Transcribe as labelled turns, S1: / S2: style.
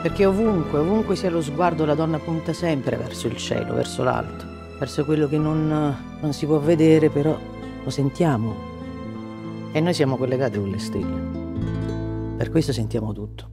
S1: Perché ovunque, ovunque sia lo sguardo, la donna punta sempre verso il cielo, verso l'alto, verso quello che non si può vedere, però lo sentiamo. E noi siamo collegati con le stelle. Per questo sentiamo tutto.